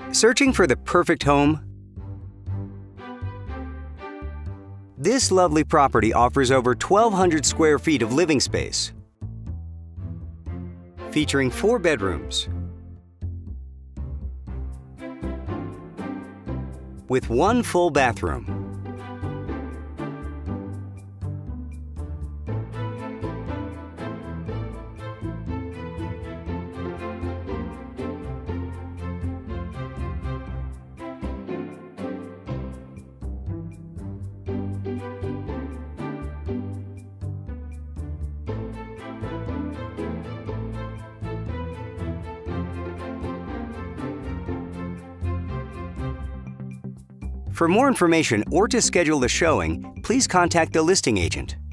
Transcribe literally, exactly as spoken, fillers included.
Searching for the perfect home? This lovely property offers over twelve hundred square feet of living space, featuring four bedrooms with one full bathroom. For more information or to schedule a showing, please contact the listing agent.